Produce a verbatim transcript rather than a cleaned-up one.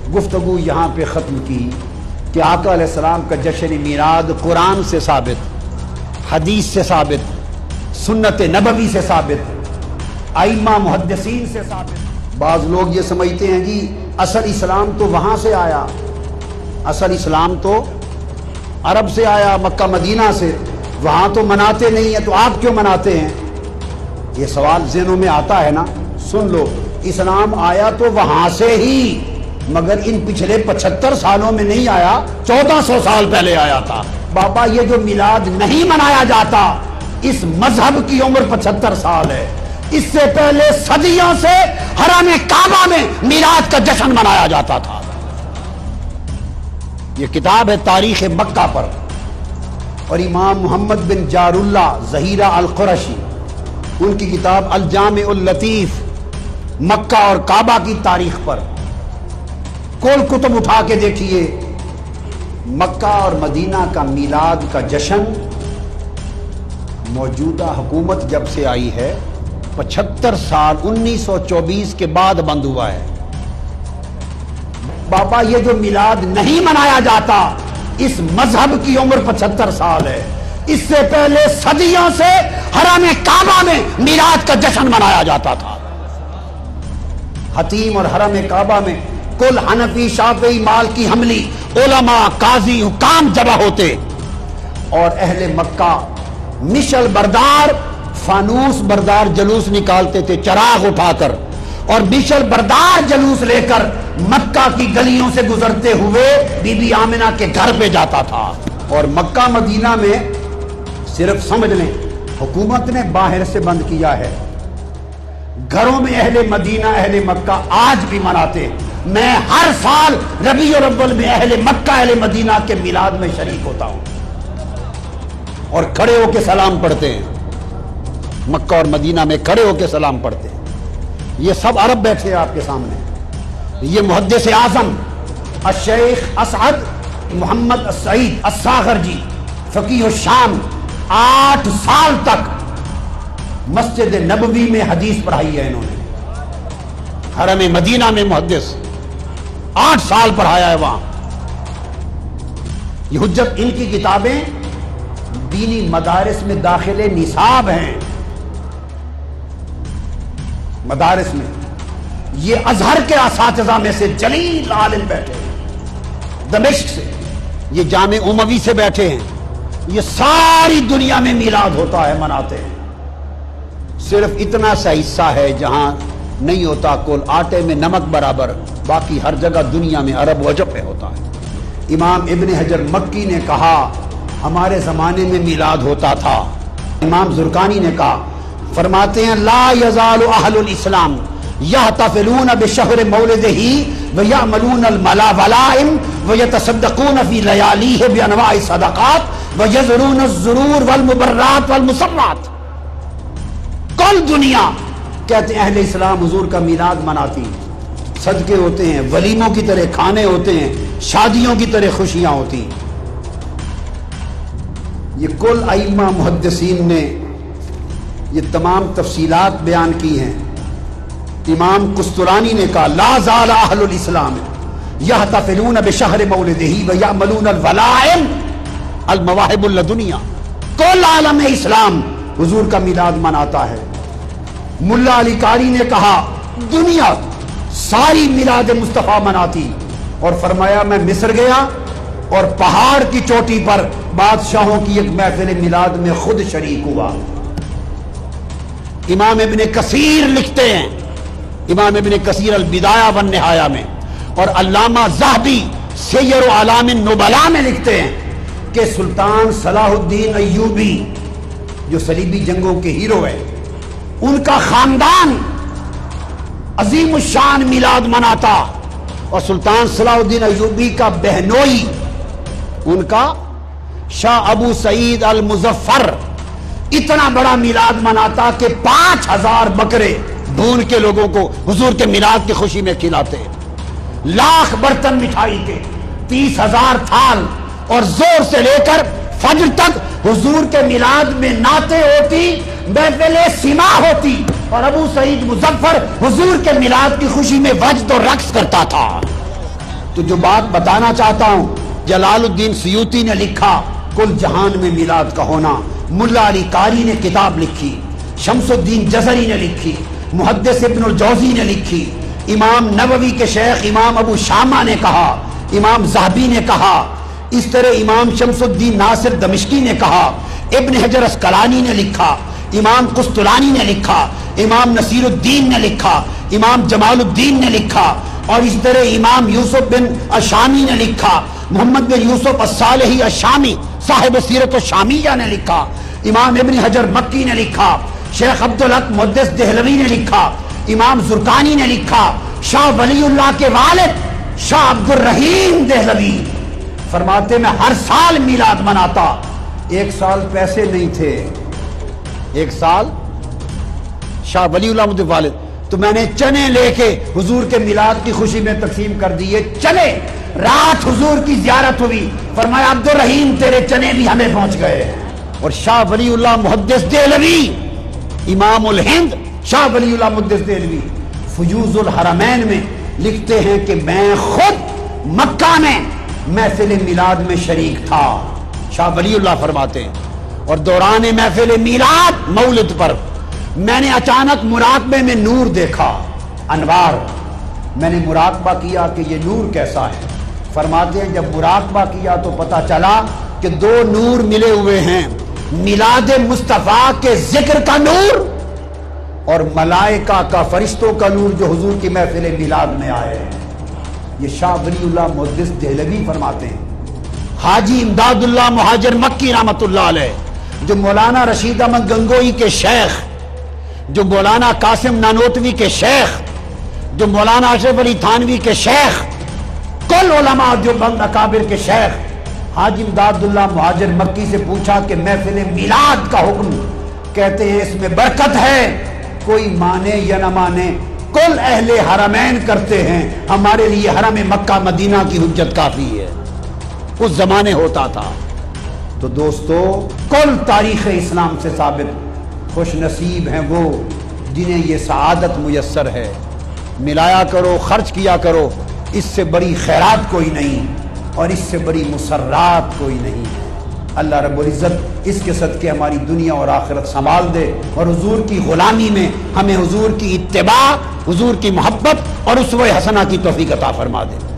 گفتگو یہاں پہ ختم کی کہ آقا علیہ السلام کا جشن میلاد قرآن سے ثابت، حدیث سے ثابت، سنت نبوی سے ثابت، ائمہ محدثین سے ثابت۔ بعض لوگ یہ سمجھتے ہیں جی اصل اسلام تو وہاں سے آیا، اصل اسلام تو عرب سے آیا، مکہ مدینہ سے، وہاں تو مناتے نہیں ہیں تو آپ کیوں مناتے ہیں؟ یہ سوال ذہنوں میں آتا ہے نا۔ سن لو، اسلام آیا تو وہاں سے ہی، مگر ان پچھلے پچہتر سالوں میں نہیں آیا، چودہ سو سال پہلے آیا تھا۔ بابا یہ جو میلاد نہیں منایا جاتا، اس مذہب کی عمر پچہتر سال ہے، اس سے پہلے صدیوں سے حرم کعبہ میں میلاد کا جشن منایا جاتا تھا۔ یہ کتاب ہے تاریخ مکہ پر، اور امام محمد بن جار اللہ ظہیرہ القرشی، ان کی کتاب الجامع اللطیف مکہ اور کعبہ کی تاریخ پر، کل کتب اٹھا کے دیکھیے، مکہ اور مدینہ کا میلاد کا جشن موجودہ حکومت جب سے آئی ہے پچہتر سال انیس سو چوبیس کے بعد بند ہوا ہے۔ بابا یہ جو میلاد نہیں منایا جاتا، اس مذہب کی عمر پچہتر سال ہے، اس سے پہلے صدیوں سے حرم کعبہ میں میلاد کا جشن منایا جاتا تھا۔ حتیم اور حرم کعبہ میں کل حنفی، شافعی، مالکی، حنبلی علماء، قاضی، حکام جمع ہوتے، اور اہل مکہ مشل بردار، فانوس بردار جلوس نکالتے تھے چراغ اٹھا کر، اور مشل بردار جلوس لے کر مکہ کی گلیوں سے گزرتے ہوئے بی بی آمنہ کے گھر پہ جاتا تھا۔ اور مکہ مدینہ میں صرف سمجھ لیں حکومت نے باہر سے بند کیا ہے، گھروں میں اہل مدینہ، اہل مکہ آج بھی مناتے ہیں۔ میں ہر سال ربیع الاول میں اہل مکہ، اہل مدینہ کے میلاد میں شریک ہوتا ہوں، اور کھڑے ہو کے سلام پڑھتے ہیں، مکہ اور مدینہ میں کھڑے ہو کے سلام پڑھتے ہیں۔ یہ سب عرب بیٹھے ہیں آپ کے سامنے۔ یہ محدث اعظم الشیخ اسعد محمد السعید الصاغرجی فقیہ الشام، آٹھ سال تک مسجد نبوی میں حدیث پڑھائی ہے انہوں نے، حرم مدینہ میں محدث آٹھ سال پڑھایا ہے وہاں۔ یہ حجت ان کی کتابیں دینی مدارس میں داخل نصاب ہیں، مدارس میں۔ یہ ازہر کے اساتذہ میں سے جلیل عالم بیٹھے ہیں دمشق سے، یہ جامع اموی سے بیٹھے ہیں، یہ ساری دنیا میں میلاد ہوتا ہے، مناتے ہیں۔ صرف اتنا سا حصہ ہے جہاں نہیں ہوتا، کل آٹے میں نمک برابر، باقی ہر جگہ دنیا میں عرب و عجم میں ہوتا ہے۔ امام ابن حجر مکی نے کہا ہمارے زمانے میں میلاد ہوتا تھا۔ امام زرقانی نے کہا، فرماتے ہیں لا یزال اہل الاسلام یحتفلون بشہر مولدہ ویعملون الملائم ویتصدقون فی لیالیہ بانواع الصدقات ویزرون الزرور والمبرات والمسرات۔ کل دنیا کہتے ہیں اہل اسلام حضور کا میلاد مناتی، صدقے ہوتے ہیں، ولیموں کی طرح کھانے ہوتے ہیں، شادیوں کی طرح خوشیاں ہوتی۔ یہ کل ائمہ محدثین نے یہ تمام تفصیلات بیان کی ہیں۔ امام قسطلانی نے کہا لا زال اہل الاسلام یحتفلون بشہر مولدہ ویعملون الولائم المواہب اللدنیا۔ کل عالم اسلام حضور کا میلاد مناتا ہے۔ ملا علی قاری نے کہا دنیا ساری میلاد مصطفیٰ مناتی، اور فرمایا میں مصر گیا اور پہاڑ کی چوٹی پر بادشاہوں کی ایک محفل میلاد میں خود شریک ہوا۔ امام ابن کثیر لکھتے ہیں، امام ابن کثیر البدایہ والنہایہ میں، اور علامہ ذہبی سیر اعلام النبلاء میں لکھتے ہیں کہ سلطان صلاح الدین ایوبی جو صلیبی جنگوں کے ہیرو ہیں، ان کا خاندان عظیم الشان میلاد مناتا، اور سلطان صلاح الدین ایوبی کا بہنوئی ان کا شاہ ابو سعید المظفر اتنا بڑا میلاد مناتا کہ پانچ ہزار بکرے بھون کے لوگوں کو حضور کے میلاد کی خوشی میں کھلاتے، لاکھ برتن مٹھائی کے، تیس ہزار تھال، اور زور سے لے کر فجر تک حضور کے میلاد میں نعتیں ہوتی، محفل سما ہوتی، اور ابو سعید مظفر حضور کے میلاد کی خوشی میں وجد و رقص کرتا تھا۔ تو جو بات بتانا چاہتا ہوں، جلال الدین سیوطی نے لکھا کل جہان میں میلاد کا ہونا، ملا علی قاری نے کتاب لکھی، شمس الدین جزری نے لکھی، محدث ابن الجوزی نے لکھی، امام نووی کے شیخ امام ابو شامہ نے کہا، امام ذہبی نے کہا، اس طرح امام شمس الدین ناصر دمشقی نے کہا، ابن حجر اسقلانی نے لکھا، امام قسطلانی نے لکھا، امام نصیر الدین نے لکھا، امام جمال الدین نے لکھا، اور اس طرح امام یوسف بن الشامی نے لکھا، محمد بن یوسف الصالحی الشامی صاحب سیرت الشامیہ نے لکھا، امام ابن حجر مکی نے لکھا، شیخ عبدالحق محدث دہلوی نے لکھا، امام زرقانی نے لکھا، شاہ ولی اللہ کے والد شاہ عبد الرحیم دہلوی فرماتے میں ہر سال میلاد مناتا، ایک سال پیسے نہیں تھے، ایک سال شاہ ولی اللہ مجھے والد، تو میں نے چنے لے کے حضور کے میلاد کی خوشی میں تقسیم کر دیے چنے، رات حضور کی زیارت ہوئی، فرمایا عبد الرحیم تیرے چنے بھی ہمیں پہنچ گئے۔ اور شاہ ولی اللہ محدث دہلوی امام الہند شاہ ولی اللہ محدث دہلوی فیوض الحرمین میں لکھتے ہیں کہ میں خود مکہ میں محفل میلاد میں شریک تھا، شاہ ولی اللہ فرماتے ہیں، اور دوران محفل میلاد مولد پر میں نے اچانک مراقبے میں نور دیکھا، انوار، میں نے مراقبہ کیا کہ یہ نور کیسا ہے، فرماتے ہیں جب مراقبہ کیا تو پتا چلا کہ دو نور ملے ہوئے ہیں، میلاد مصطفیٰ کے ذکر کا نور اور ملائکہ کا فرشتوں کا نور جو حضور کی محفل میلاد میں آئے ہیں۔ یہ شاہ ولی اللہ محدث دہلوی فرماتے ہیں۔ حاجی امداد اللہ مہاجر مکی رحمت اللہ علیہ جو مولانا رشید احمد گنگوئی کے شیخ، جو مولانا قاسم نانوتوی کے شیخ، جو مولانا اشرف علی تھانوی کے شیخ، کل علماء جو بند اکابر کے شیخ، حاجی امداد اللہ مہاجر مکی سے پوچھا کہ محفل میلاد کا حکم، کہتے ہیں اس میں برکت ہے، کوئی مانے یا نہ مانے کل اہل حرمین کرتے ہیں، ہمارے لیے حرم مکہ مدینہ کی حجت کافی ہے، اس زمانے ہوتا تھا۔ تو دوستو کل تاریخ اسلام سے ثابت، خوش نصیب ہیں وہ جنہیں یہ سعادت میسر ہے، ملایا کرو، خرچ کیا کرو، اس سے بڑی خیرات کوئی نہیں اور اس سے بڑی مسرات کوئی نہیں ہے۔ اللہ رب العزت اس کے صدقے ہماری دنیا اور آخرت سنبھال دے، اور حضور کی غلامی میں ہمیں حضور کی اتباع، حضور کی محبت اور اسوہ حسنہ کی توفیق عطا فرما دے۔